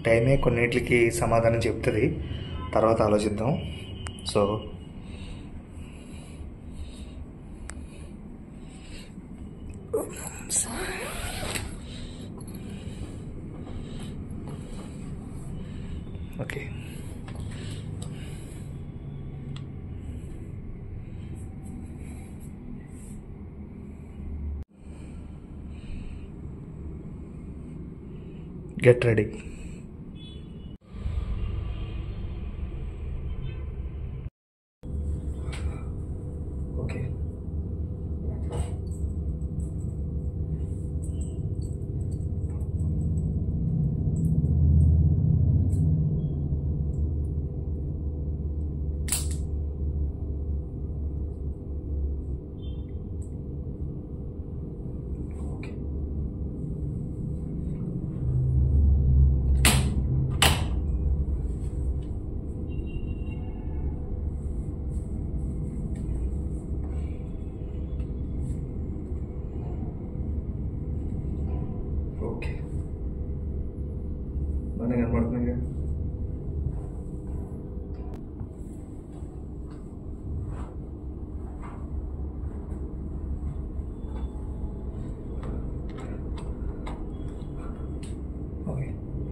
టైమే కొన్నిటికి సమాధానం చెప్తుంది, తర్వాత ఆలోచిద్దాం. So okay, get ready. Okay. Okay, బాగా కనపడుతుంది కదా. ఓకే,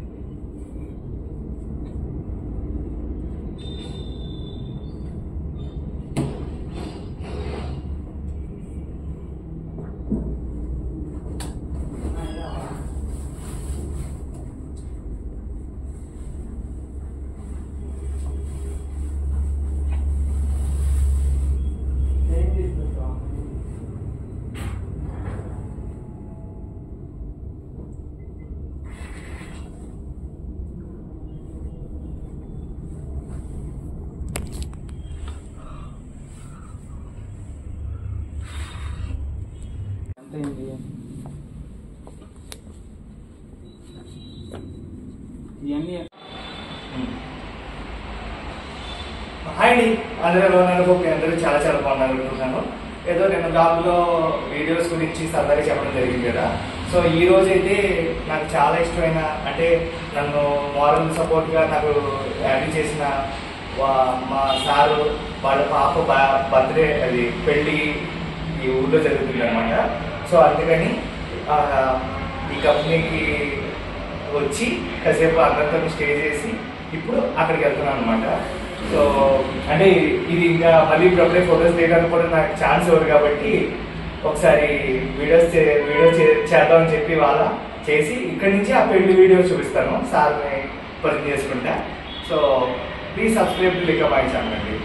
హాయ్ అండి, అందరూ ఎలా ఉన్నారు? అందరూ చాలా చాలా బాగున్నారు అనుకుంటున్నాను. ఏదో నేను బ్లాగ్లో వీడియోస్ గురించి సరదాగా చెప్పడం జరిగింది కదా. సో ఈ రోజు అయితే నాకు చాలా ఇష్టమైన, అంటే నన్ను మారల్ సపోర్ట్గా నాకు యాడ్ చేసిన మా సారు వాళ్ళ పాప బర్త్డే, అది పెళ్ళి ఈ ఊళ్ళో జరుగుతుంది అనమాట. సో అందుకని ఈ కంపెనీకి వచ్చి కాసేపు అందరితో స్టే చేసి ఇప్పుడు అక్కడికి వెళ్తున్నాను అనమాట. సో అంటే ఇది ఇంకా మళ్ళీ ఇప్పుడు ఫొటోస్ తీయడానికి కూడా నాకు ఛాన్స్ ఇవ్వదు కాబట్టి ఒకసారి వీడియోస్ చేద్దామని చెప్పి వాళ్ళ చేసి ఇక్కడి నుంచి ఆ పెళ్లి వీడియో చూపిస్తాను సార్ని పరిచయం చేసుకుంటా. సో ప్లీజ్ సబ్స్క్రైబ్ టు లికా బాయ్ ఛానల్ అండి.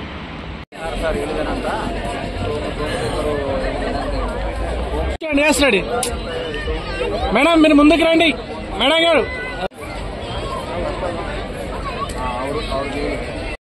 మేడం మీరు ముందుకు రండి మేడం గారు.